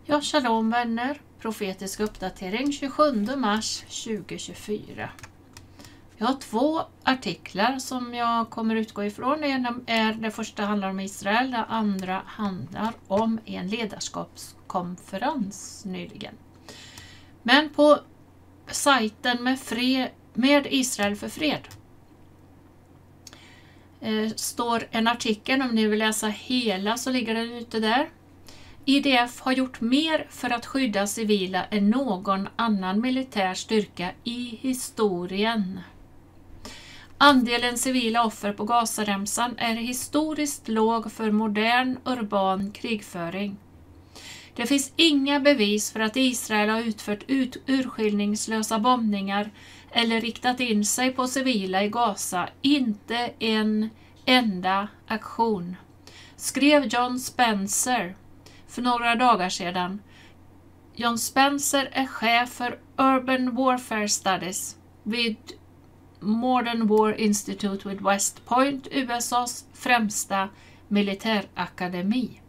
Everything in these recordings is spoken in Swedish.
Ja, shalom vänner. Profetisk uppdatering 27 mars 2024. Jag har 2 artiklar som jag kommer utgå ifrån. Det första handlar om Israel, det andra handlar om en ledarskapskonferens nyligen. Men på sajten med Israel för fred står en artikel, om ni vill läsa hela så ligger den ute där. IDF har gjort mer för att skydda civila än någon annan militär styrka i historien. Andelen civila offer på Gazaremsan är historiskt låg för modern urban krigföring. Det finns inga bevis för att Israel har utfört urskillningslösa bombningar eller riktat in sig på civila i Gaza, inte en enda aktion, skrev John Spencer för några dagar sedan. John Spencer är chef för Urban Warfare Studies vid Modern War Institute vid West Point, USAs främsta militärakademi.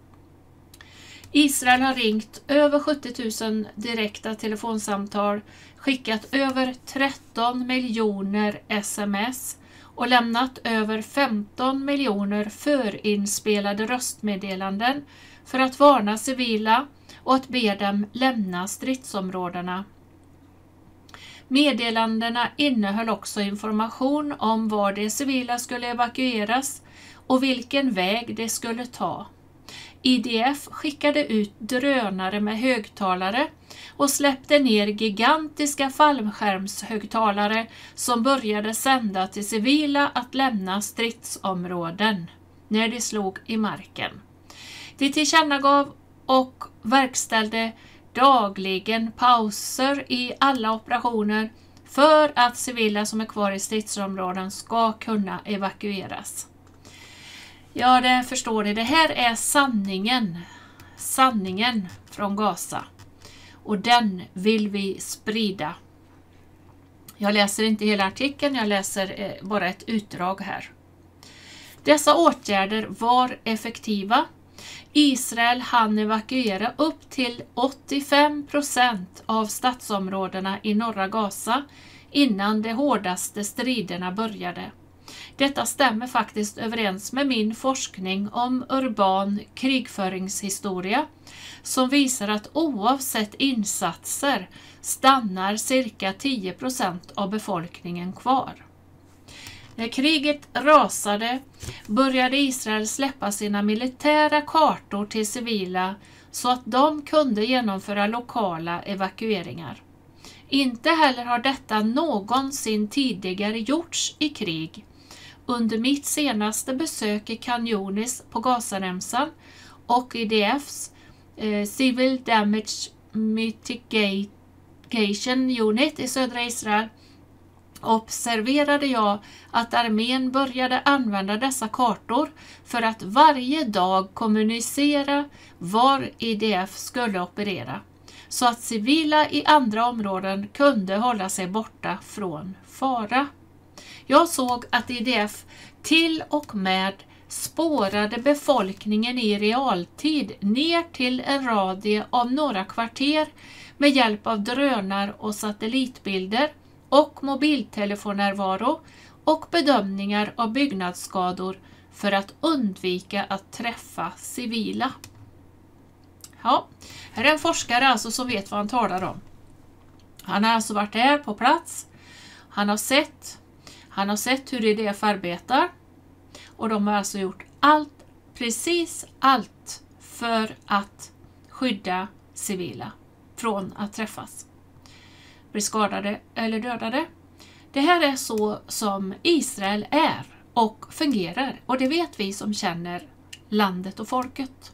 Israel har ringt över 70 000 direkta telefonsamtal, skickat över 13 miljoner sms och lämnat över 15 miljoner förinspelade röstmeddelanden för att varna civila och att be dem lämna stridsområdena. Meddelandena innehöll också information om var de civila skulle evakueras och vilken väg de skulle ta. IDF skickade ut drönare med högtalare och släppte ner gigantiska fallskärmshögtalare som började sända till civila att lämna stridsområden när de slog i marken. De tillkännagav och verkställde dagligen pauser i alla operationer för att civila som är kvar i stridsområden ska kunna evakueras. Ja, det förstår ni. Det här är sanningen från Gaza. Och den vill vi sprida. Jag läser inte hela artikeln, jag läser bara ett utdrag här. Dessa åtgärder var effektiva. Israel hann evakuera upp till 85% av stadsområdena i norra Gaza innan de hårdaste striderna började. Detta stämmer faktiskt överens med min forskning om urban krigföringshistoria som visar att oavsett insatser stannar cirka 10% av befolkningen kvar. När kriget rasade började Israel släppa sina militära kartor till civila så att de kunde genomföra lokala evakueringar. Inte heller har detta någonsin tidigare gjorts i krig. Under mitt senaste besök i Khan Yunis på Gazaremsan och IDFs Civil Damage Mitigation Unit i södra Israel observerade jag att armén började använda dessa kartor för att varje dag kommunicera var IDF skulle operera, så att civila i andra områden kunde hålla sig borta från fara. Jag såg att IDF till och med spårade befolkningen i realtid ner till en radie av några kvarter med hjälp av drönar och satellitbilder och mobiltelefonnärvaro och bedömningar av byggnadsskador för att undvika att träffa civila. Ja, här är en forskare alltså som vet vad han talar om. Han har alltså varit här på plats. Han har sett hur IDF arbetar och de har alltså gjort precis allt för att skydda civila från att träffas, bli skadade eller dödade. Det här är så som Israel är och fungerar, och det vet vi som känner landet och folket.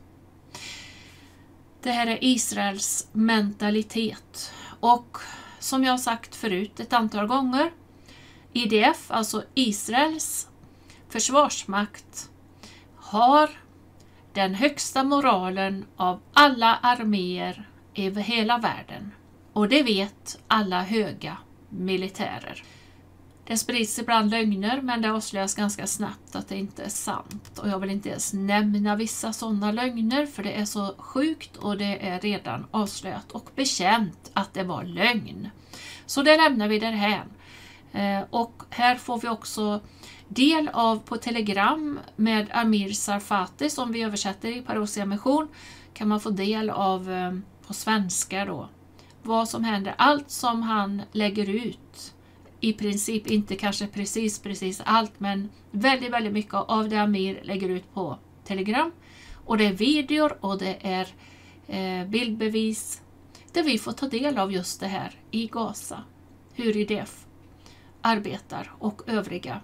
Det här är Israels mentalitet, och som jag sagt förut ett antal gånger, IDF, alltså Israels försvarsmakt, har den högsta moralen av alla arméer över hela världen. Och det vet alla höga militärer. Det sprids ibland lögner, men det avslöjas ganska snabbt att det inte är sant. Och jag vill inte ens nämna vissa sådana lögner, för det är så sjukt och det är redan avslöjat och bekänt att det var lögn. Så det lämnar vi därhän. Och här får vi också del av på Telegram med Amir Tsarfati, som vi översätter i Parousia Mission, kan man få del av på svenska då. Vad som händer, allt som han lägger ut. I princip, inte kanske precis allt, men väldigt mycket av det Amir lägger ut på Telegram. Och det är videor och det är bildbevis där vi får ta del av just det här i Gaza. Hur IDF arbetar och övriga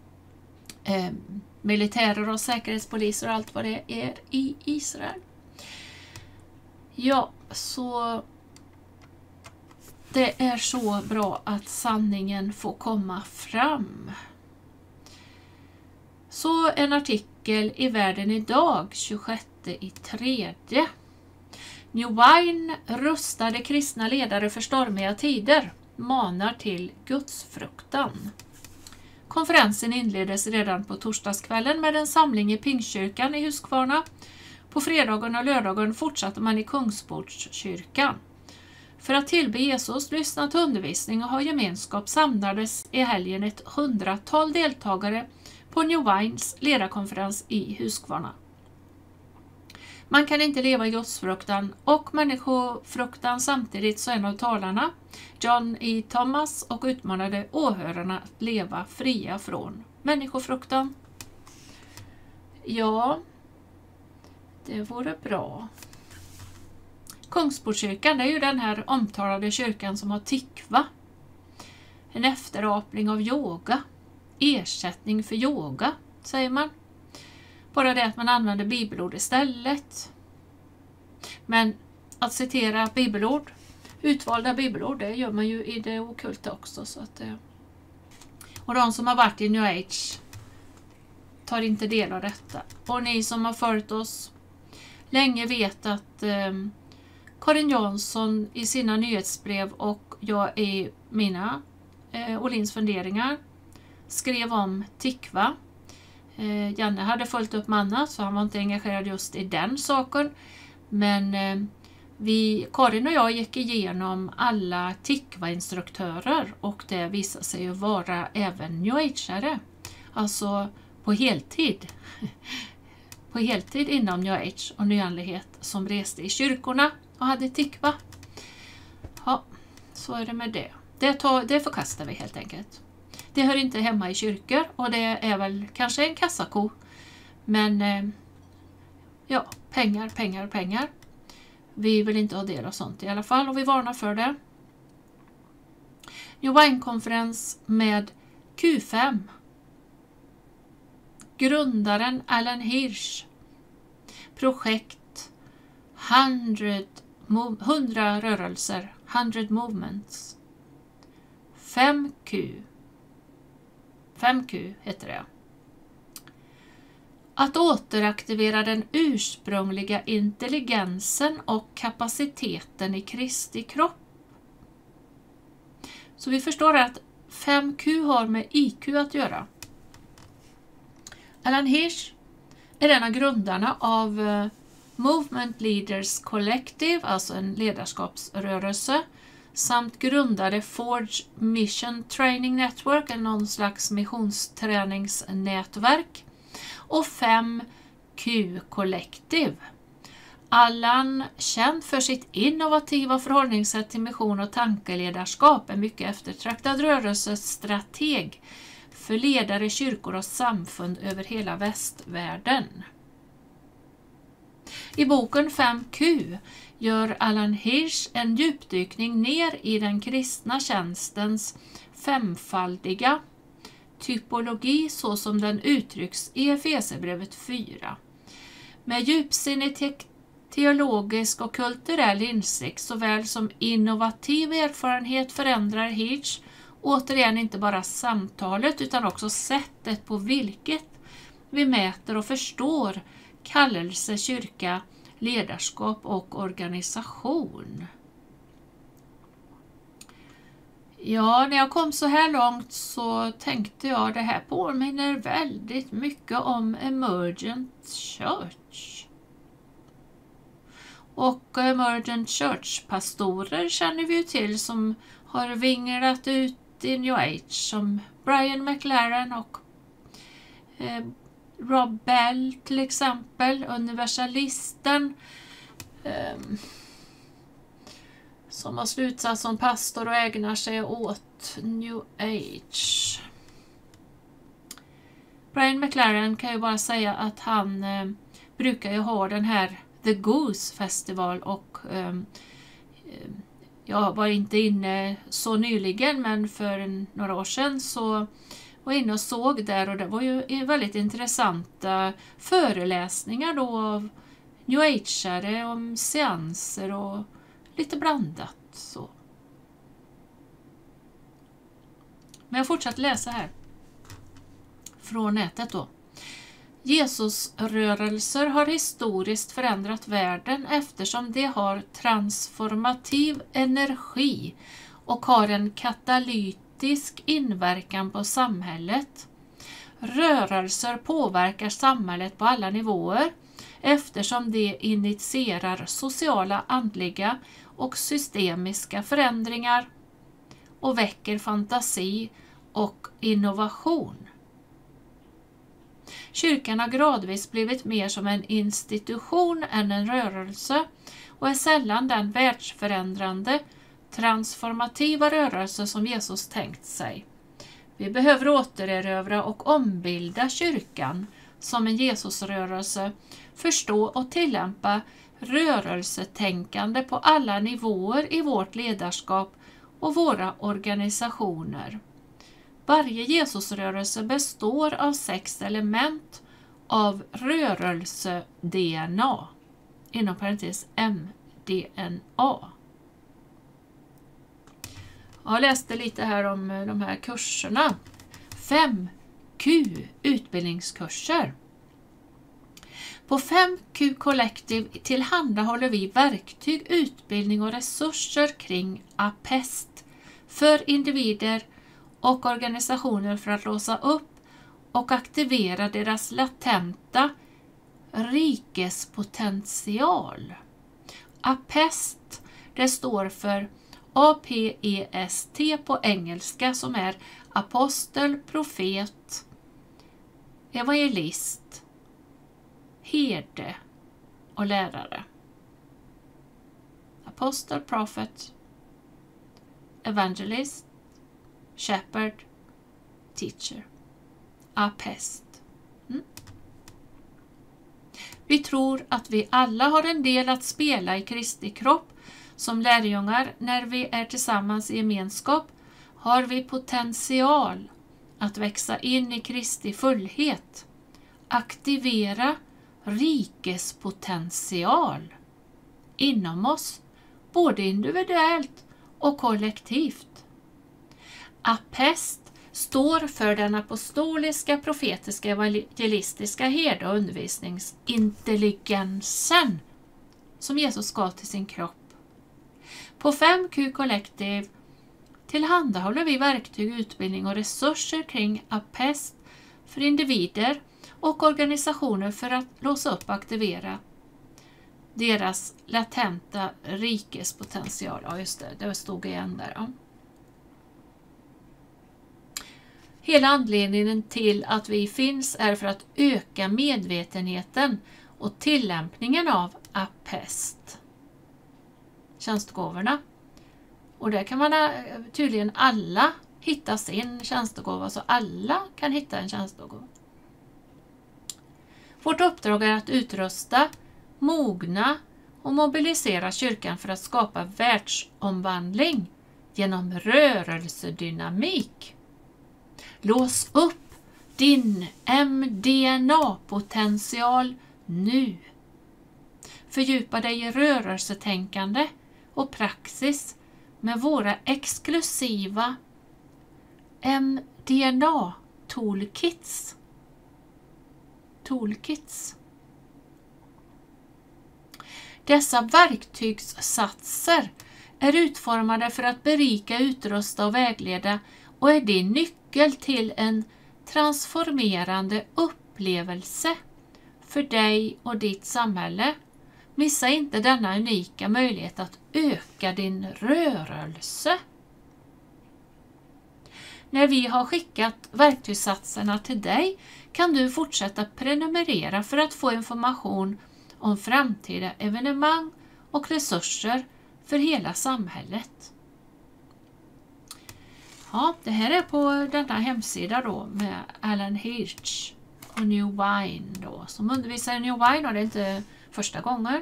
militärer och säkerhetspoliser och allt vad det är i Israel. Ja, så det är så bra att sanningen får komma fram. Så en artikel i Världen idag, 26/3. New Wine rustade kristna ledare för stormiga tider, manar till gudsfruktan. Konferensen inleddes redan på torsdagskvällen med en samling i Pingstkyrkan i Huskvarna. På fredagen och lördagen fortsatte man i Kungsportskyrkan. För att tillbe Jesus, lyssna till undervisning och ha gemenskap samlades i helgen ett 100-tal deltagare på New Wines ledarkonferens i Huskvarna. Man kan inte leva i gudsfruktan och människofruktan samtidigt, så en av talarna, John E. Thomas, och utmanade åhörarna att leva fria från människofruktan. Ja, det vore bra. Kungsportskyrkan, det är ju den här omtalade kyrkan som har tikva. En efterapning av yoga. Ersättning för yoga, säger man. Bara det att man använder bibelord istället. Men att citera bibelord, utvalda bibelord, det gör man ju i det ockulta också. Så att, och de som har varit i New Age tar inte del av detta. Och ni som har följt oss länge vet att Karin Jansson i sina nyhetsbrev och jag i mina Olins funderingar skrev om tikva. Janne hade följt upp manna, så han var inte engagerad just i den saken. Men Karin och jag gick igenom alla tikva-instruktörer och det visade sig ju vara även New Age-are. Alltså på heltid. På heltid inom New Age och nyandlighet som reste i kyrkorna och hade tikva. Ja, så är det med det. Det förkastar vi helt enkelt. Det hör inte hemma i kyrkor och det är väl kanske en kassako. Men ja, pengar. Vi vill inte ha del av sånt i alla fall och vi varnar för det. New Wine-konferens med Q5. Grundaren Alan Hirsch. Projekt 100 rörelser, 100 movements. 5Q heter det. Att återaktivera den ursprungliga intelligensen och kapaciteten i Kristi kropp. Så vi förstår att 5Q har med IQ att göra. Alan Hirsch är en av grundarna av Movement Leaders Collective, alltså en ledarskapsrörelse, samt grundade Forge Mission Training Network, någon slags missionsträningsnätverk, och 5Q Collective. Allan, känd för sitt innovativa förhållningssätt till mission och tankeledarskap, är mycket eftertraktad rörelsestrateg för ledare, kyrkor och samfund över hela västvärlden. I boken 5Q gör Alan Hirsch en djupdykning ner i den kristna tjänstens femfaldiga typologi så som den uttrycks i Efesierbrevet 4. Med djupsinnig teologisk och kulturell insikt såväl som innovativ erfarenhet förändrar Hirsch återigen inte bara samtalet utan också sättet på vilket vi mäter och förstår kallelse, kyrka, ledarskap och organisation. Ja, när jag kom så här långt så tänkte jag det här påminner väldigt mycket om Emergent Church. Och Emergent Church-pastorer känner vi ju till som har vinglat ut i New Age som Brian McLaren och Rob Bell till exempel, universalisten som har slutat som pastor och ägnar sig åt New Age. Brian McLaren kan ju bara säga att han brukar ju ha den här The Goose Festival och jag var inte inne så nyligen men för några år sedan så var inne och såg där och det var ju väldigt intressanta föreläsningar då av New Age-are om seanser och lite blandat så. Men jag fortsätter läsa här från nätet då. Jesusrörelser har historiskt förändrat världen eftersom de har transformativ energi och har en katalytisk inverkan på samhället. Rörelser påverkar samhället på alla nivåer eftersom de initierar sociala, andliga och systemiska förändringar och väcker fantasi och innovation. Kyrkan har gradvis blivit mer som en institution än en rörelse och är sällan den världsförändrande, transformativa rörelse som Jesus tänkt sig. Vi behöver återerövra och ombilda kyrkan som en Jesusrörelse, förstå och tillämpa rörelsetänkande på alla nivåer i vårt ledarskap och våra organisationer. Varje Jesusrörelse består av 6 element av rörelse-DNA, inom parentes MDNA. Jag läste lite här om de här kurserna. 5Q utbildningskurser. På 5Q Collective tillhandahåller vi verktyg, utbildning och resurser kring APEST för individer och organisationer för att låsa upp och aktivera deras latenta rikespotential. APEST, det står för APEST på engelska som är apostel, profet, evangelist, herde och lärare. Apostel, prophet, evangelist, shepherd, teacher. APEST. Vi tror att vi alla har en del att spela i Kristi kropp. Som lärjungar, när vi är tillsammans i gemenskap, har vi potential att växa in i Kristi fullhet. Aktivera rikespotential inom oss, både individuellt och kollektivt. APEST står för den apostoliska, profetiska, evangelistiska herde- och undervisningsintelligensen som Jesus gav till sin kropp. På 5Q Collective tillhandahåller vi verktyg, utbildning och resurser kring APEST för individer och organisationer för att låsa upp och aktivera deras latenta rikespotential. Ja, just det stod igen där. Ja. Hela anledningen till att vi finns är för att öka medvetenheten och tillämpningen av APEST. Tjänstgåvorna. Och där kan man tydligen alla hitta sin tjänstegåva, så alla kan hitta en tjänstegåva. Vårt uppdrag är att utrusta, mogna och mobilisera kyrkan för att skapa världsomvandling genom rörelsedynamik. Lås upp din MDNA-potential nu. Fördjupa dig i rörelsetänkande och praxis med våra exklusiva MDNA-toolkits. Dessa verktygssatser är utformade för att berika, utrusta och vägleda och är din nyckel till en transformerande upplevelse för dig och ditt samhälle. Missa inte denna unika möjlighet att öka din rörelse. När vi har skickat verktygssatserna till dig kan du fortsätta prenumerera för att få information om framtida evenemang och resurser för hela samhället. Ja, det här är på denna hemsida då med Alan Hirsch och New Wine då, som undervisar i New Wine, och det är inte första gången.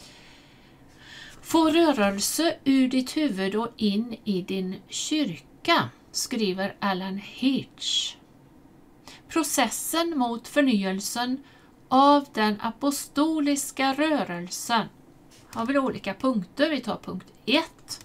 Få rörelse ur ditt huvud och in i din kyrka, skriver Alan Hirsch. Processen mot förnyelsen av den apostoliska rörelsen har väl olika punkter. Vi tar punkt 1.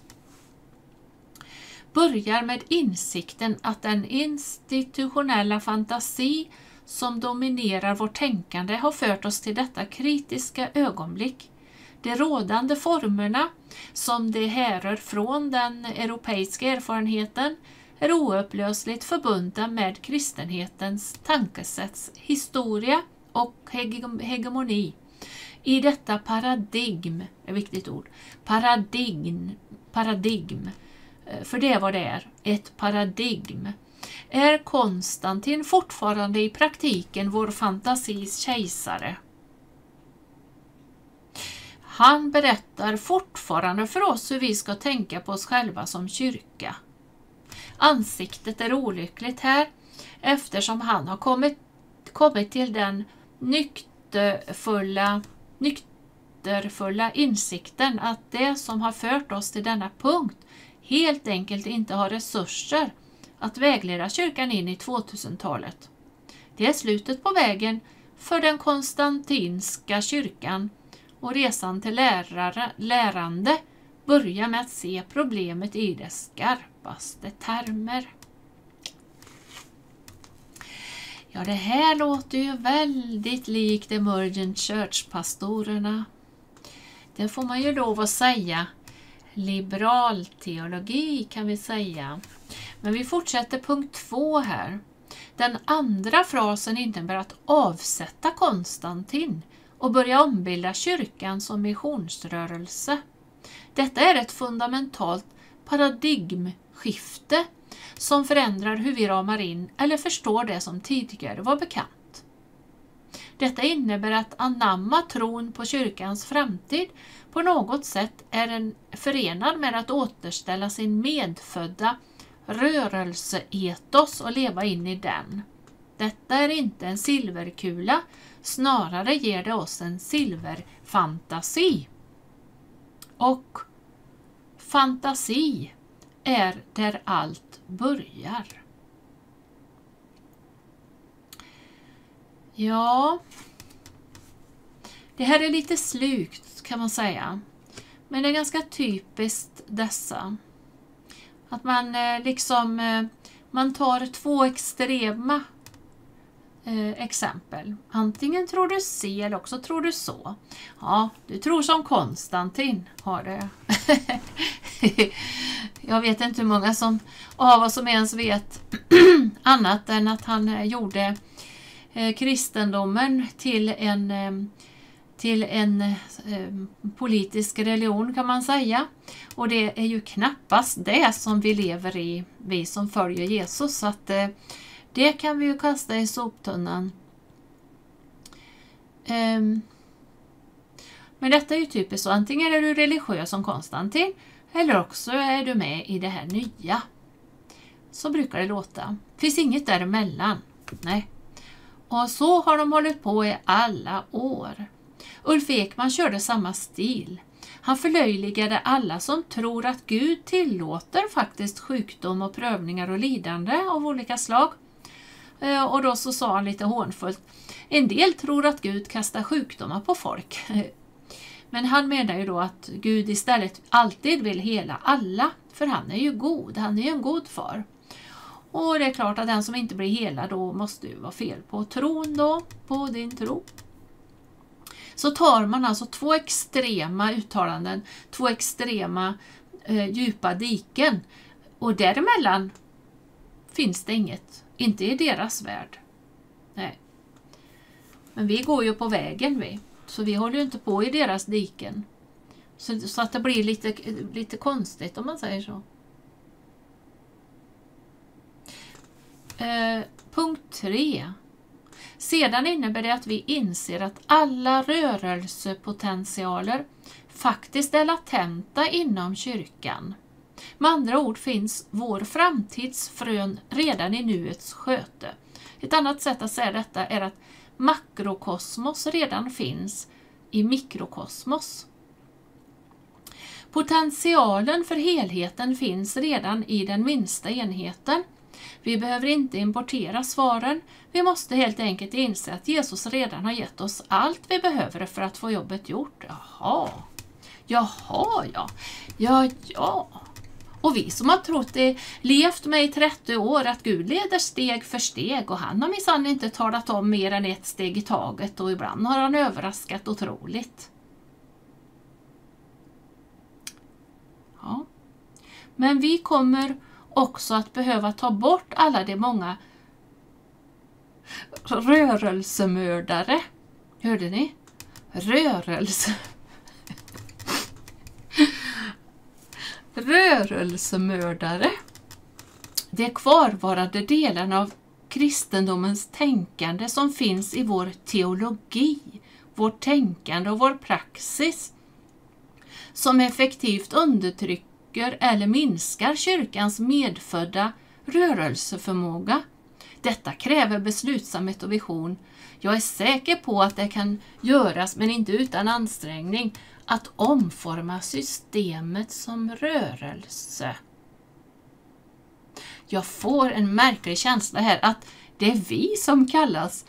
Börjar med insikten att den institutionella fantasi som dominerar vårt tänkande har fört oss till detta kritiska ögonblick. De rådande formerna, som det härrör från den europeiska erfarenheten, är oupplösligt förbundna med kristenhetens tankesätts historia och hegemoni. I detta paradigm, ett viktigt ord, paradigm, för det var det är, ett paradigm, är Konstantin fortfarande i praktiken vår fantasis kejsare. Han berättar fortfarande för oss hur vi ska tänka på oss själva som kyrka. Ansiktet är olyckligt här, eftersom han har kommit till den nykterfulla insikten att det som har fört oss till denna punkt helt enkelt inte har resurser att vägleda kyrkan in i 2000-talet. Det är slutet på vägen för den konstantinska kyrkan, och resan till lärande börjar med att se problemet i dess skarpaste termer. Ja, det här låter ju väldigt likt Emergent Church-pastorerna. Det får man ju lov att säga. Liberal teologi kan vi säga. Men vi fortsätter punkt 2 här. Den andra frasen innebär att avsätta Konstantin och börja ombilda kyrkan som missionsrörelse. Detta är ett fundamentalt paradigmskifte som förändrar hur vi ramar in eller förstår det som tidigare var bekant. Detta innebär att anamma tron på kyrkans framtid på något sätt är förenad med att återställa sin medfödda rörelseetos och leva in i den. Detta är inte en silverkula, snarare ger det oss en silverfantasi. Och fantasi är där allt börjar. Ja, det här är lite slukt kan man säga. Men det är ganska typiskt dessa. Att man man tar två extrema exempel. Antingen tror du si eller också tror du så. Ja, du tror som Konstantin har det. Jag vet inte hur många av oss som ens vet annat än att han gjorde kristendomen till en politisk religion kan man säga. Och det är ju knappast det som vi lever i, vi som följer Jesus. Så att det kan vi ju kasta i soptunnan. Men detta är ju typiskt så. Antingen är du religiös som Konstantin eller också är du med i det här nya. Så brukar det låta. Det finns inget däremellan. Nej. Och så har de hållit på i alla år. Ulf Ekman körde samma stil. Han förlöjligade alla som tror att Gud tillåter faktiskt sjukdom och prövningar och lidande av olika slag. Och då så sa han lite hånfullt: en del tror att Gud kastar sjukdomar på folk. Men han menar ju då att Gud istället alltid vill hela alla. För han är ju god, han är ju en god far. Och det är klart att den som inte blir hela då måste ju vara fel på tron då, på din tro. Så tar man alltså två extrema uttalanden, två extrema djupa diken. Och däremellan finns det inget. Inte i deras värld. Nej. Men vi går ju på vägen vi. Så vi håller ju inte på i deras diken. Så att det blir lite konstigt om man säger så. Punkt 3. Sedan innebär det att vi inser att alla rörelsepotentialer faktiskt är latenta inom kyrkan. Med andra ord finns vår framtidsfrön redan i nuets sköte. Ett annat sätt att säga detta är att makrokosmos redan finns i mikrokosmos. Potentialen för helheten finns redan i den minsta enheten. Vi behöver inte importera svaren. Vi måste helt enkelt inse att Jesus redan har gett oss allt vi behöver för att få jobbet gjort. Jaha. Och vi som har trott det, levt med i 30 år att Gud leder steg för steg och han har minsann inte talat om mer än ett steg i taget och ibland har han överraskat otroligt. Ja. Men vi kommer också att behöva ta bort alla de många rörelsemördare. Hörde ni? Rörelsemördare. De kvarvarande delarna av kristendomens tänkande som finns i vår teologi, vårt tänkande och vår praxis, som effektivt undertrycker eller minskar kyrkans medfödda rörelseförmåga. Detta kräver beslutsamhet och vision. Jag är säker på att det kan göras, men inte utan ansträngning, att omforma systemet som rörelse. Jag får en märklig känsla här att det är vi som kallas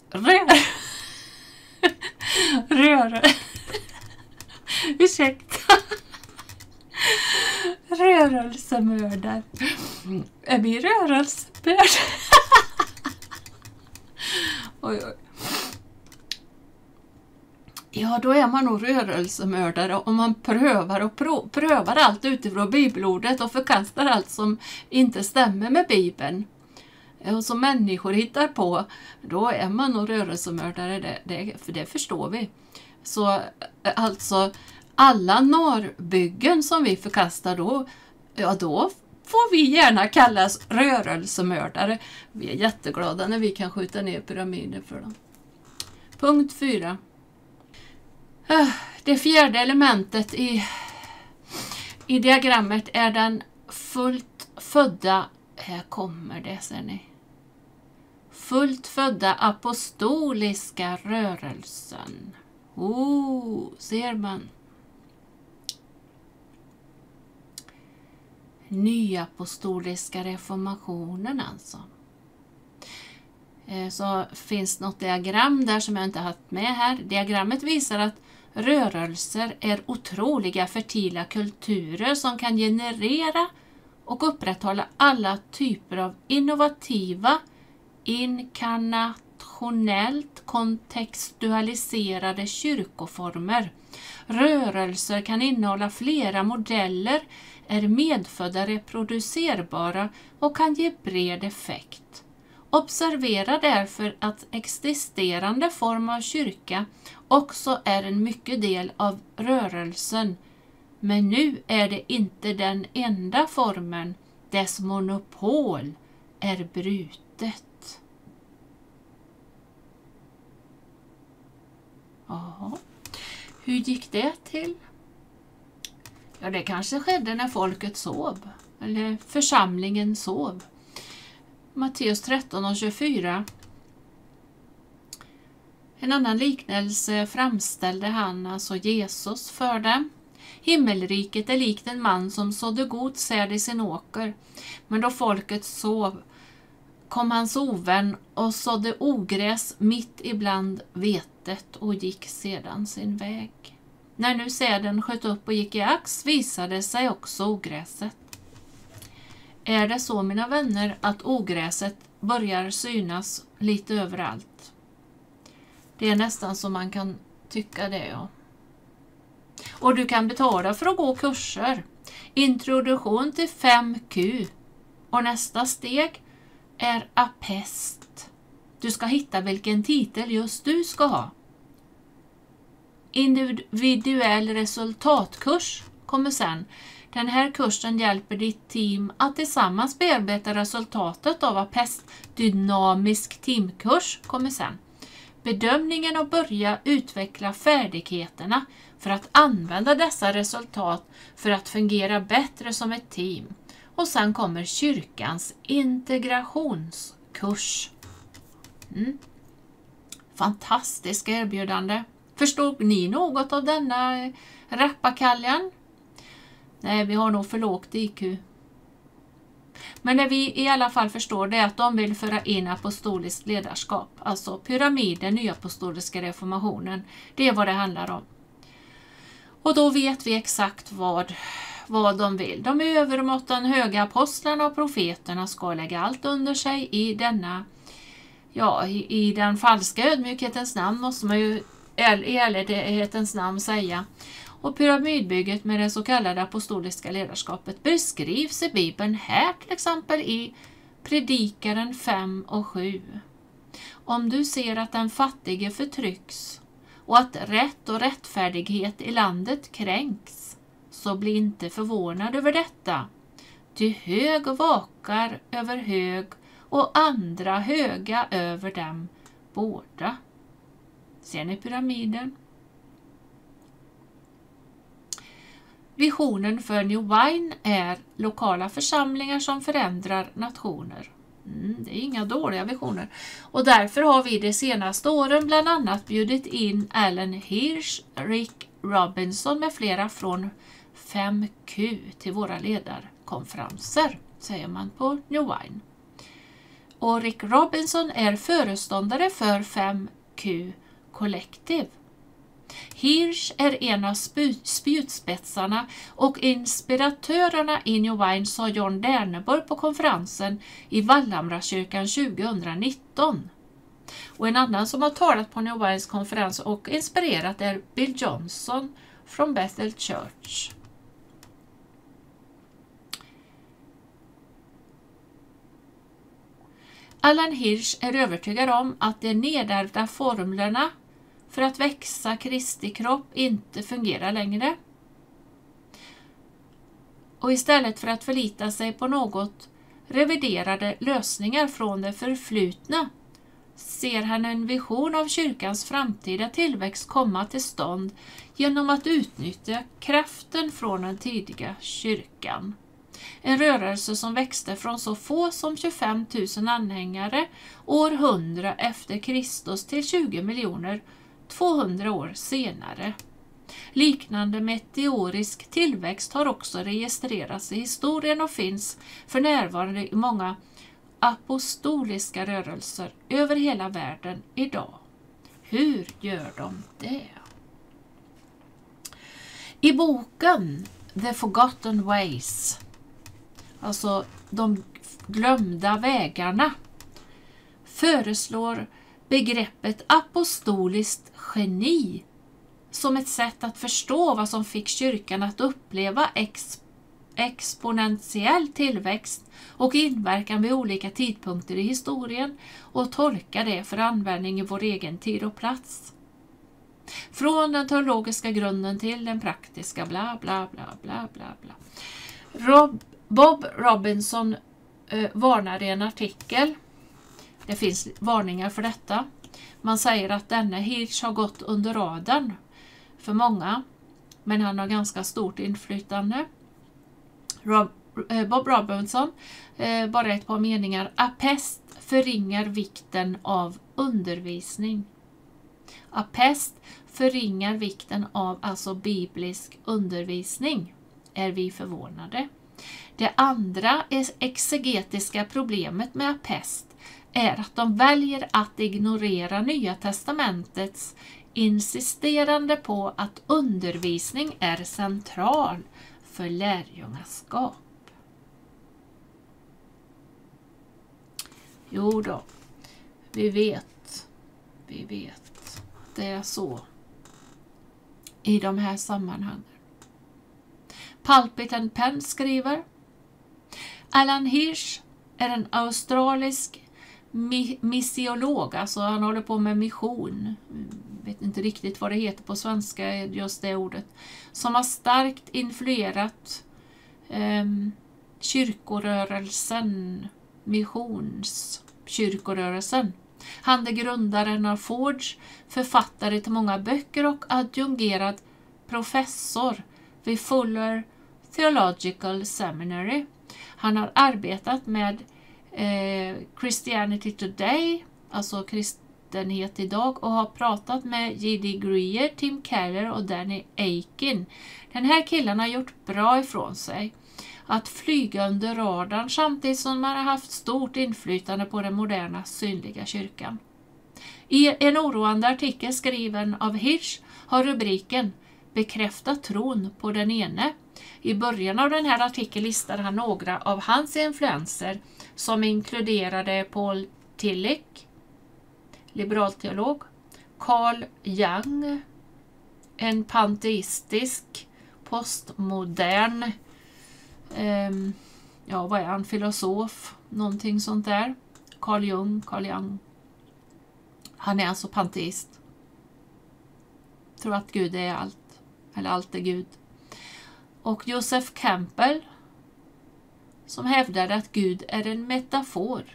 rörelsemördare. Är vi rörelsemördare? Oj. Ja, då är man nog rörelsemördare om man prövar allt utifrån bibelordet och förkastar allt som inte stämmer med Bibeln. Och som människor hittar på, då är man nog rörelsemördare, för det förstår vi. Så alltså alla norrbyggen som vi förkastar då får vi gärna kallas rörelsemördare. Vi är jätteglada när vi kan skjuta ner pyramider för dem. Punkt 4. Det fjärde elementet i diagrammet är den fullt födda, här kommer det ser ni, fullt födda apostoliska rörelsen. Ser man? Nyapostoliska reformationen alltså. Så finns något diagram där som jag inte haft med här. Diagrammet visar att rörelser är otroliga fertila kulturer som kan generera och upprätthålla alla typer av innovativa, inkarnationellt kontextualiserade kyrkoformer. Rörelser kan innehålla flera modeller, är medfödda reproducerbara och kan ge bred effekt. Observera därför att existerande form av kyrka också är en mycket del av rörelsen. Men nu är det inte den enda formen, dess monopol är brutet. Jaha. Hur gick det till? Ja, det kanske skedde när folket sov, eller församlingen sov. Matteus 13 och 24. En annan liknelse framställde han, alltså Jesus, för dem. Himmelriket är likt en man som sådde god säd i sin åker. Men då folket sov kom hans ovän och sådde ogräs mitt ibland vetet och gick sedan sin väg. När nu säden sköt upp och gick i ax visade sig också ogräset. Är det så, mina vänner, att ogräset börjar synas lite överallt? Det är nästan som man kan tycka det, ja. Och du kan betala för att gå kurser. Introduktion till 5Q. Och nästa steg är apest. Du ska hitta vilken titel just du ska ha. Individuell resultatkurs kommer sen. Den här kursen hjälper ditt team att tillsammans bearbeta resultatet av apest. Dynamisk teamkurs kommer sen. Bedömningen och börja utveckla färdigheterna för att använda dessa resultat för att fungera bättre som ett team. Och sen kommer kyrkans integrationskurs. Fantastiska erbjudande. Förstod ni något av denna rappakaljan? Nej, vi har nog för lågt IQ. Men det vi i alla fall förstår det är att de vill föra in apostoliskt ledarskap. Alltså pyramiden, nya apostoliska reformationen. Det är vad det handlar om. Och då vet vi exakt vad de vill. De övermåttan höga apostlarna och profeterna ska lägga allt under sig i denna, i den falska ödmjukhetens namn måste man ju i ärlighetens namn säga. Och pyramidbygget med det så kallade apostoliska ledarskapet beskrivs i Bibeln här till exempel i Predikaren 5 och 7. Om du ser att den fattige förtrycks och att rätt och rättfärdighet i landet kränks, så bli inte förvånad över detta. Ty hög vakar över hög och andra höga över dem båda. Ser ni pyramiden? Visionen för New Wine är lokala församlingar som förändrar nationer. Det är inga dåliga visioner. Och därför har vi de senaste åren bland annat bjudit in Alan Hirsch, Rick Robinson med flera från 5Q till våra ledarkonferenser, säger man på New Wine. Och Rick Robinson är föreståndare för 5Q Collective. Hirsch är en av spjutspetsarna och inspiratörerna i New Wine, sa John Derneborg på konferensen i Vallhamrakyrkan 2019. Och en annan som har talat på New Wines konferens och inspirerat är Bill Johnson från Bethel Church. Alan Hirsch är övertygad om att de nedärvda formlerna för att växa Kristi kropp inte fungerar längre. Och istället för att förlita sig på något reviderade lösningar från det förflutna ser han en vision av kyrkans framtida tillväxt komma till stånd genom att utnyttja kraften från den tidiga kyrkan. En rörelse som växte från så få som 25 000 anhängare år 100 efter Kristus till 20 miljoner 200 år senare. Liknande meteorisk tillväxt har också registrerats i historien och finns för närvarande i många apostoliska rörelser över hela världen idag. Hur gör de det? I boken The Forgotten Ways, alltså de glömda vägarna, föreslår begreppet apostoliskt geni som ett sätt att förstå vad som fick kyrkan att uppleva exponentiell tillväxt och inverkan vid olika tidpunkter i historien och tolka det för användning i vår egen tid och plats. Från den teologiska grunden till den praktiska bla bla bla bla bla bla. Bob Robinson varnar i en artikel. Det finns varningar för detta. Man säger att denna Hirsch har gått under radarn för många, men han har ganska stort inflytande. Bob Robinson, bara ett par meningar. Apest förringar vikten av undervisning. Apest förringar vikten av alltså biblisk undervisning. Är vi förvånade? Det andra exegetiska problemet med apest är att de väljer att ignorera Nya testamentets insisterande på att undervisning är central för lärjungaskap. Jo då, vi vet. Det är så i de här sammanhangen. Pulpit and Pen skriver: Alan Hirsch är en australisk missiolog, alltså han håller på med mission. Vet inte riktigt vad det heter på svenska, just det ordet. Som har starkt influerat kyrkorörelsen, missionskyrkorörelsen. Han är grundaren av Forge, författare till många böcker och adjungerad professor vid Fuller Theological Seminary. Han har arbetat med Christianity Today, alltså kristenhet idag, och har pratat med J.D. Greer, Tim Keller och Danny Akin. Den här killen har gjort bra ifrån sig att flyga under radarn samtidigt som man har haft stort inflytande på den moderna synliga kyrkan. I en oroande artikel skriven av Hirsch har rubriken "Bekräfta tron på den ene". I början av den här artikeln listar han några av hans influenser som inkluderade Paul Tillich, liberalteolog, Carl Jung, en panteistisk, postmodern, vad är han, filosof, någonting sånt där. Carl Jung. Han är alltså panteist. Tror att Gud är allt, eller allt är Gud. Och Joseph Campbell, som hävdade att Gud är en metafor.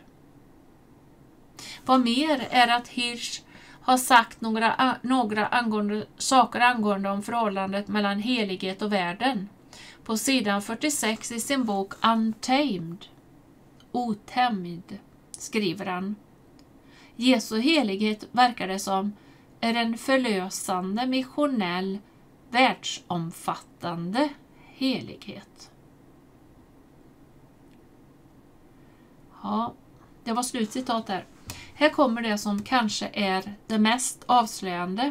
Vad mer är att Hirsch har sagt några saker angående om förhållandet mellan helighet och världen. På sidan 46 i sin bok Untamed, otämjd, skriver han: Jesu helighet verkar det som är en förlösande, missionell, världsomfattande helighet. Ja, det var slutcitat där. Här kommer det som kanske är det mest avslöjande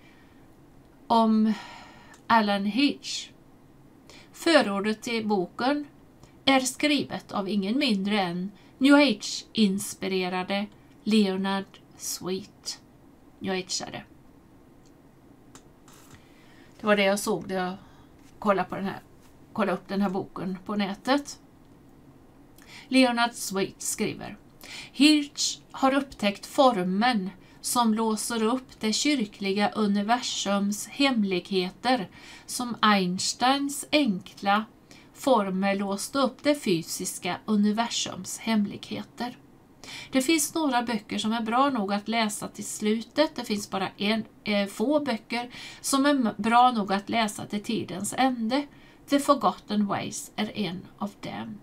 om Alan Hirsch. Förordet till boken är skrivet av ingen mindre än New Age-inspirerade Leonard Sweet. New Age-are. Det var det jag såg när jag kollade upp den här boken på nätet. Leonard Sweet skriver: Hirsch har upptäckt formen som låser upp det kyrkliga universums hemligheter, som Einsteins enkla formel låste upp det fysiska universums hemligheter. Det finns några böcker som är bra nog att läsa till slutet. Det finns bara få böcker som är bra nog att läsa till tidens ände. The Forgotten Ways är en av dem.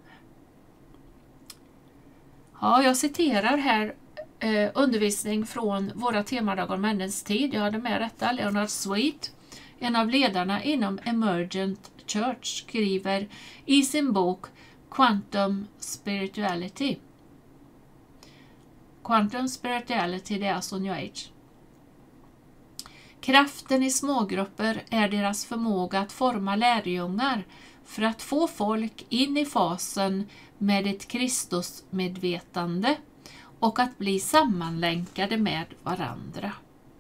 Ja, jag citerar här undervisning från våra temadagar om männens tid. Jag hade med detta. Leonard Sweet, en av ledarna inom Emergent Church, skriver i sin bok Quantum Spirituality. Quantum Spirituality, det är alltså New Age. Kraften i smågrupper är deras förmåga att forma lärjungar för att få folk in i fasen med ett Kristusmedvetande och att bli sammanlänkade med varandra.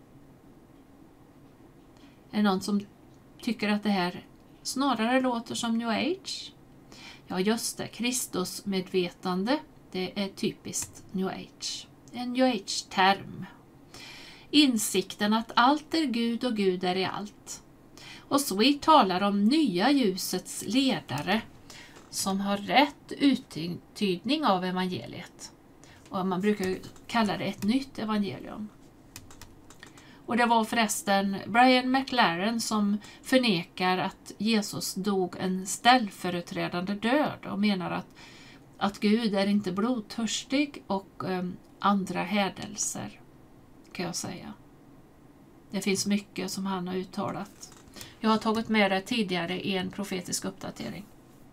Är det någon som tycker att det här snarare låter som New Age? Ja, just det. Kristusmedvetande, det är typiskt New Age. En New Age-term. Insikten att allt är Gud och Gud är i allt. Och Sweet talar om nya ljusets ledare som har rätt uttydning av evangeliet. Och man brukar kalla det ett nytt evangelium. Och det var förresten Brian McLaren som förnekar att Jesus dog en ställföreträdande död och menar att Gud är inte blodtörstig och andra hädelser, kan jag säga. Det finns mycket som han har uttalat. Jag har tagit med det tidigare i en profetisk uppdatering.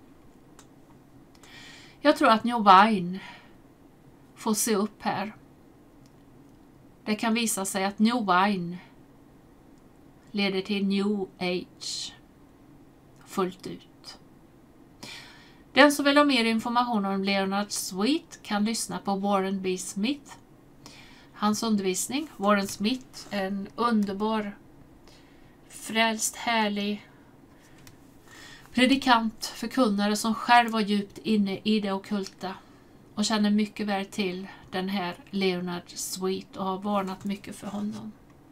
Jag tror att New Wine får se upp här. Det kan visa sig att New Wine leder till New Age fullt ut. Den som vill ha mer information om Leonard Sweet kan lyssna på Warren B. Smith. Hans undervisning. Warren Smith är en underbar, frälst, härlig predikant, förkunnare som själv var djupt inne i det ockulta och känner mycket väl till den här Leonard Sweet och har varnat mycket för honom.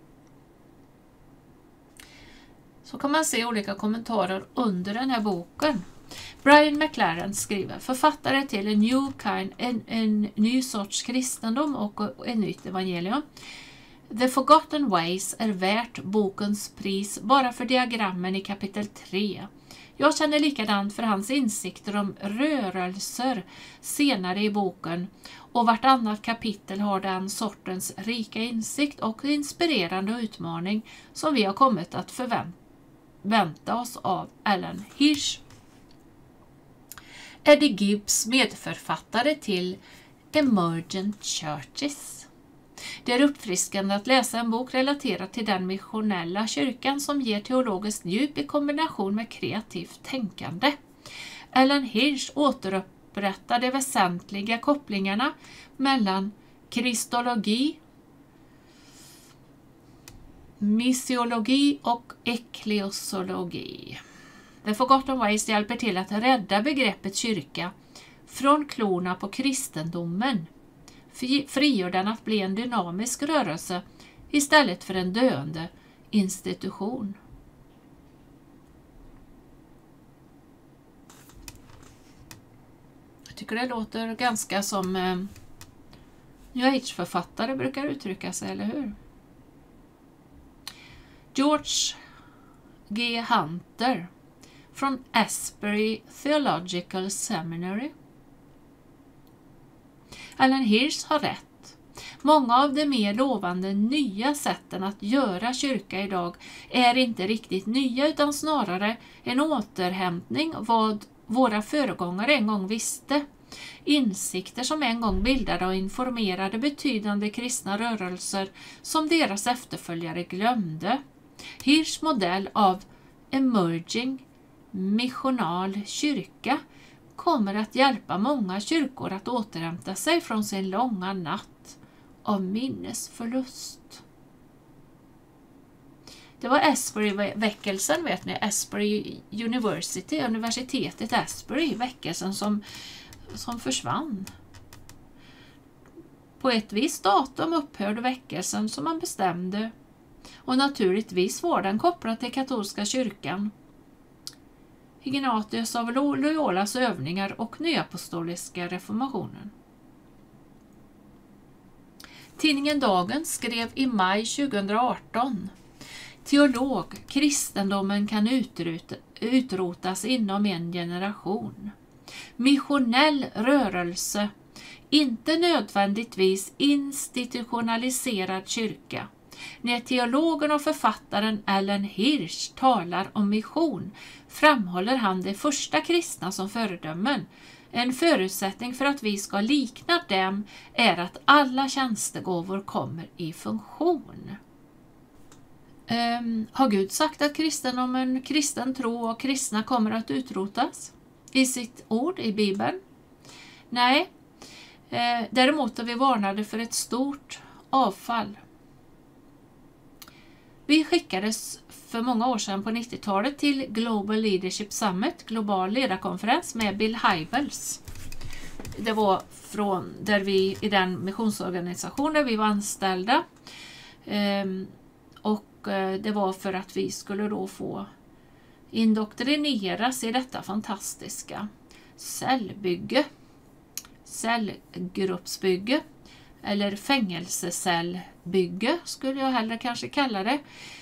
Så kan man se olika kommentarer under den här boken. Brian McLaren skriver: författare till en new kind, en ny sorts kristendom och ett nytt evangelium. The Forgotten Ways är värt bokens pris bara för diagrammen i kapitel 3. Jag känner likadant för hans insikter om rörelser senare i boken, och vartannat kapitel har den sortens rika insikt och inspirerande utmaning som vi har kommit att förvänta oss av Alan Hirsch. Eddie Gibbs, medförfattare till Emergent Churches. Det är uppfriskande att läsa en bok relaterad till den missionella kyrkan som ger teologiskt djup i kombination med kreativt tänkande. Alan Hirsch återupprättar de väsentliga kopplingarna mellan kristologi, missiologi och ekklesiologi. The Forgotten Ways hjälper till att rädda begreppet kyrka från klorna på kristendomen, frigör den att bli en dynamisk rörelse istället för en döende institution. Jag tycker det låter ganska som New Age-författare brukar uttrycka sig, eller hur? George G. Hunter från Asbury Theological Seminary. Alan Hirsch har rätt. Många av de mer lovande nya sätten att göra kyrka idag är inte riktigt nya utan snarare en återhämtning vad våra föregångare en gång visste. Insikter som en gång bildade och informerade betydande kristna rörelser som deras efterföljare glömde. Hirschs modell av emerging missional kyrka kommer att hjälpa många kyrkor att återhämta sig från sin långa natt av minnesförlust. Det var Asbury-väckelsen, vet ni, Asbury University, universitetet Asbury, väckelsen som försvann. På ett visst datum upphörde väckelsen som man bestämde, och naturligtvis var den kopplad till katolska kyrkan, Ignatius av Loyolas övningar och nyapostoliska reformationen. Tidningen Dagen skrev i maj 2018: teolog, kristendomen kan utrotas inom en generation. Missionell rörelse, inte nödvändigtvis institutionaliserad kyrka. När teologen och författaren Alan Hirsch talar om mission framhåller han de första kristna som föredömen. En förutsättning för att vi ska likna dem är att alla tjänstegåvor kommer i funktion. Har Gud sagt att kristendomen, kristen tro och kristna kommer att utrotas i sitt ord i Bibeln? Nej, däremot är vi varnade för ett stort avfall. Vi skickades för många år sedan på 90-talet till Global Leadership Summit, global ledarkonferens med Bill Hybels. Det var från där vi i den missionsorganisationen där vi var anställda. Och det var för att vi skulle då få indoktrineras i detta fantastiska cellgruppsbygge. Eller fängelsecellbygge skulle jag hellre kanske kalla det.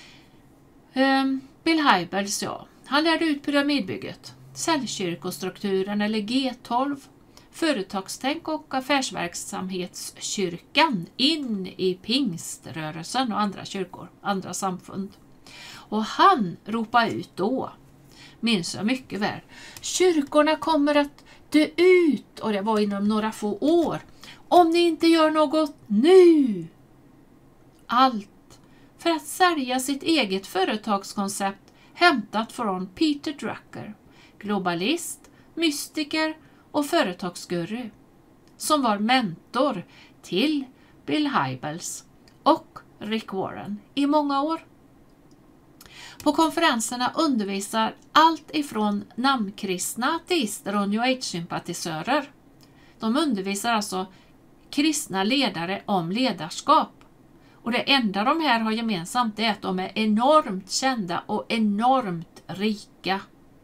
Bill Hybels, ja. Han lärde ut pyramidbygget, cellkyrkostrukturen eller G12, företagstänk och affärsverksamhetskyrkan in i pingströrelsen och andra kyrkor, andra samfund. Och han ropade ut då, minns jag mycket väl, kyrkorna kommer att dö ut, och det var inom några få år, om ni inte gör något nu. Allt för att sälja sitt eget företagskoncept hämtat från Peter Drucker, globalist, mystiker och företagsguru, som var mentor till Bill Hybels och Rick Warren i många år. På konferenserna undervisar allt ifrån namnkristna ateister och New Age-sympatisörer. De undervisar alltså kristna ledare om ledarskap. Och det enda de här har gemensamt är att de är enormt kända och enormt rika.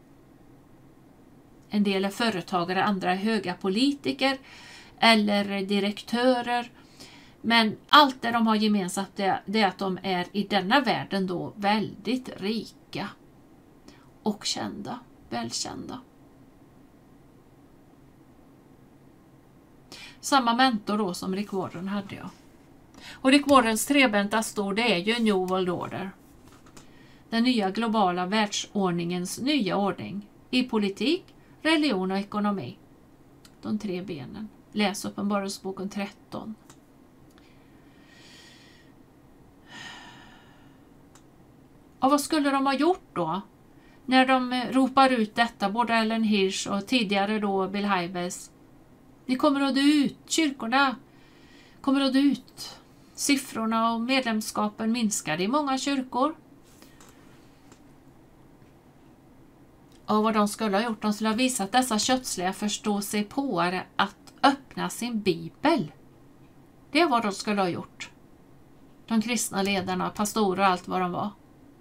En del är företagare, andra är höga politiker eller direktörer. Men allt det de har gemensamt är att de är i denna världen då väldigt rika och kända, välkända. Samma mentor då som Rick Warren hade jag. Och Rick Warrens trebenta stol, det är ju New World Order. Den nya globala världsordningens nya ordning i politik, religion och ekonomi. De 3 benen. Läs Uppenbarelseboken 13. Och vad skulle de ha gjort då? När de ropar ut detta, både Ellen Hirsch och tidigare då Bill Hybels. Ni kommer att dö ut, kyrkorna kommer att dö ut. Siffrorna och medlemskapen minskade i många kyrkor. Och vad de skulle ha gjort, de skulle ha visat dessa kötsliga förståsigpåare att öppna sin bibel. Det är vad de skulle ha gjort. De kristna ledarna, pastorer och allt vad de var.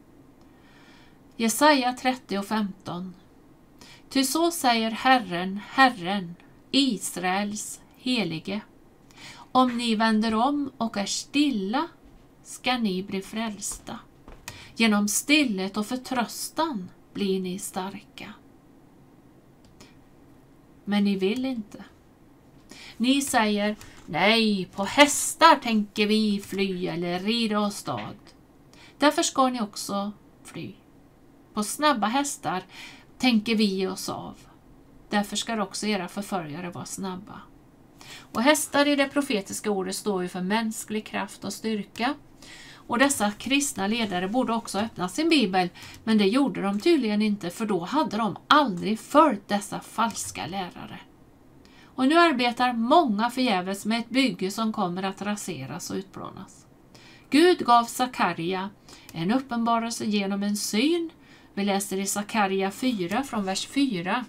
Jesaja 30:15. Ty så säger Herren, Herren, Israels helige. Om ni vänder om och är stilla ska ni bli frälsta. Genom stillhet och förtröstan blir ni starka. Men ni vill inte. Ni säger, nej, på hästar tänker vi fly eller rida åstad. Därför ska ni också fly. På snabba hästar tänker vi oss av. Därför ska också era förföljare vara snabba. Och hästar i det profetiska ordet står ju för mänsklig kraft och styrka. Och dessa kristna ledare borde också öppna sin bibel, men det gjorde de tydligen inte, för då hade de aldrig följt dessa falska lärare. Och nu arbetar många förgäves med ett bygge som kommer att raseras och utplånas. Gud gav Sakarja en uppenbarelse genom en syn. Vi läser i Sakarja 4 från vers 4.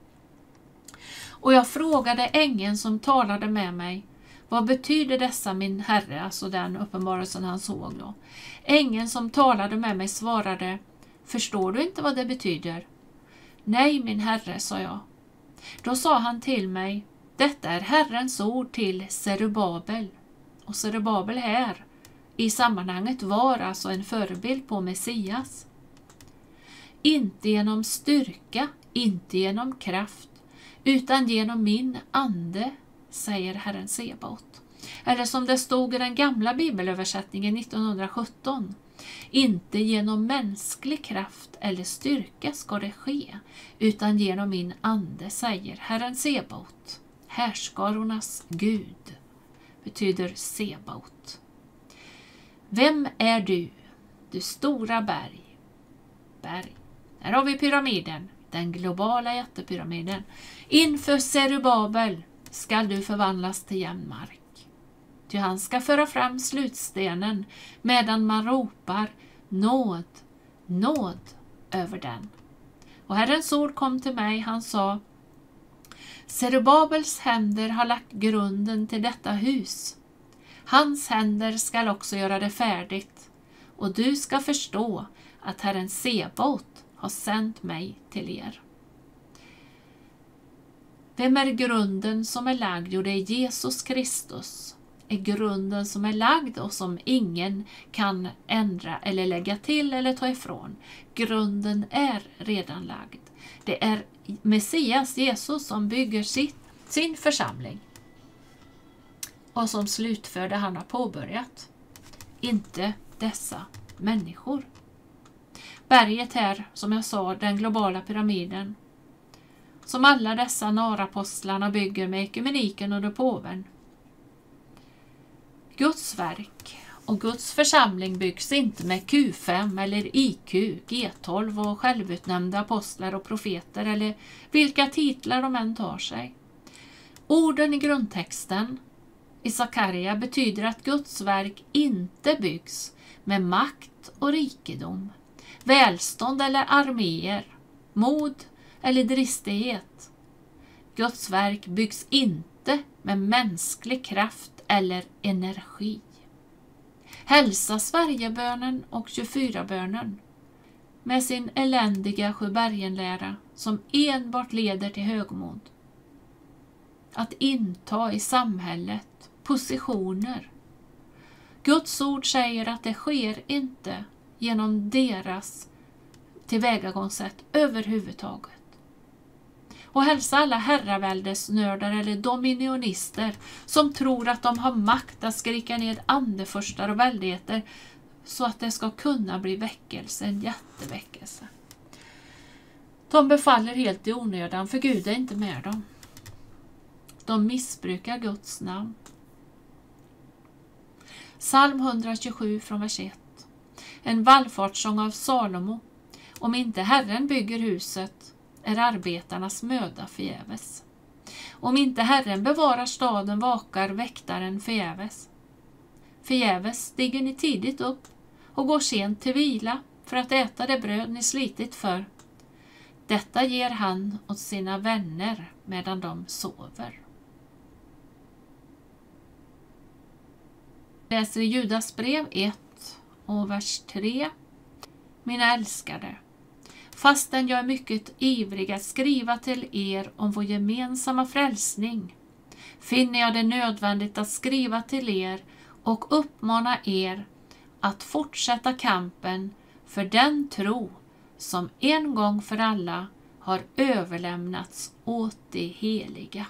Och jag frågade ängeln som talade med mig, vad betyder dessa min herre? Alltså den uppenbarelsen han såg då. Ängeln som talade med mig svarade, förstår du inte vad det betyder? Nej min herre, sa jag. Då sa han till mig, detta är Herrens ord till Zerubabel. Och Zerubabel här i sammanhanget var alltså en förebild på Messias. Inte genom styrka, inte genom kraft, utan genom min ande, säger Herren Sebaot. Eller som det stod i den gamla bibelöversättningen 1917. Inte genom mänsklig kraft eller styrka ska det ske, utan genom min ande, säger Herren Sebaot. Härskarornas Gud betyder Sebaot. Vem är du, du stora berg? Berg. Här har vi pyramiden, den globala jättepyramiden. Inför Zerubabel skall du förvandlas till jämn mark. Ty han ska föra fram slutstenen medan man ropar nåd, nåd över den. Och Herrens ord kom till mig, han sa, Zerubabels händer har lagt grunden till detta hus. Hans händer skall också göra det färdigt. Och du ska förstå att Herren Sebaot har sänt mig till er. Vem är grunden som är lagd? Jo, det är Jesus Kristus. Är grunden som är lagd och som ingen kan ändra eller lägga till eller ta ifrån. Grunden är redan lagd. Det är Messias, Jesus, som bygger sin församling. Och som slutför det han har påbörjat. Inte dessa människor. Berget här, som jag sa, den globala pyramiden. Som alla dessa narapostlarna bygger med ekumeniken och påven. Guds verk och Guds församling byggs inte med Q5 eller IQ, G12 och självutnämnda apostlar och profeter eller vilka titlar de än tar sig. Orden i grundtexten i Sakarja betyder att Guds verk inte byggs med makt och rikedom, välstånd eller arméer, mod eller dristighet. Guds verk byggs inte med mänsklig kraft eller energi. Hälsa Sverigebönen och 24-bönen med sin eländiga Sjöbergenlära som enbart leder till högmod. Att inta i samhället positioner. Guds ord säger att det sker inte genom deras tillvägagångssätt överhuvudtaget. Och hälsa alla herraväldesnördar eller dominionister som tror att de har makt att skrika ned andefurstar och väldigheter så att det ska kunna bli väckelse, en jätteväckelse. De befaller helt i onödan, för Gud är inte med dem. De missbrukar Guds namn. Psalm 127 från vers 1. En vallfartssång av Salomo. Om inte Herren bygger huset är arbetarnas möda förgäves. Om inte Herren bevarar staden vakar väktaren förgäves. Förgäves stiger ni tidigt upp och går sent till vila för att äta det bröd ni slitit för. Detta ger han åt sina vänner medan de sover. Läser i Judas brev 1 och vers 3. Mina älskade, fastän jag är mycket ivrig att skriva till er om vår gemensamma frälsning, finner jag det nödvändigt att skriva till er och uppmana er att fortsätta kampen för den tro som en gång för alla har överlämnats åt det heliga.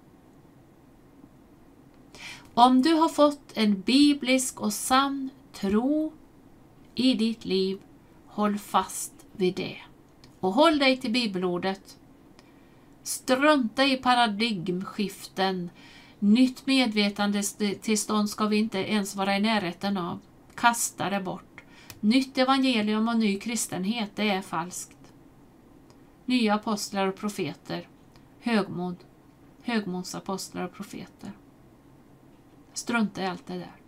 Om du har fått en biblisk och sann tro i ditt liv, håll fast vid det. Och håll dig till bibelordet. Strunta i paradigmskiften. Nytt medvetandetillstånd ska vi inte ens vara i närheten av. Kasta det bort. Nytt evangelium och ny kristenhet, det är falskt. Nya apostlar och profeter. Högmod. Högmodsapostlar och profeter. Strunta i allt det där.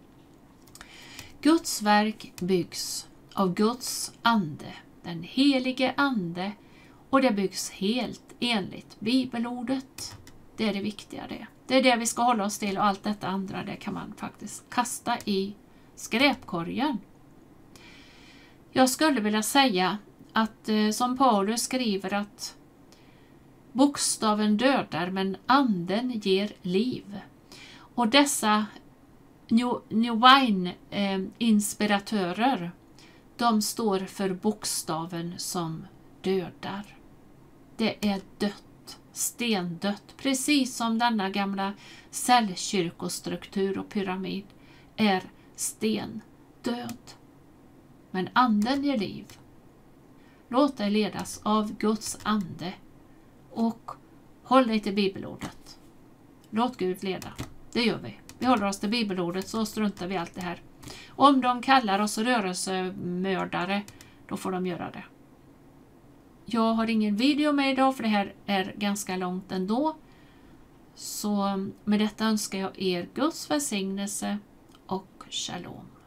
Guds verk byggs av Guds ande, den helige ande, och det byggs helt enligt bibelordet. Det är det viktiga det. Det är det vi ska hålla oss till, och allt detta andra det kan man faktiskt kasta i skräpkorgen. Jag skulle vilja säga att som Paulus skriver att bokstaven dödar men anden ger liv. Och dessa New Wine-inspiratörer, de står för bokstaven som dödar. Det är dött, stendött, precis som denna gamla cellkyrkostruktur och pyramid är stendöd. Men anden ger liv. Låt dig ledas av Guds ande och håll dig till bibelordet. Låt Gud leda. Det gör vi. Vi håller oss till bibelordet, så struntar vi allt det här. Om de kallar oss rörelsemördare, då får de göra det. Jag har ingen video med idag, för det här är ganska långt ändå. Så med detta önskar jag er Guds välsignelse och shalom.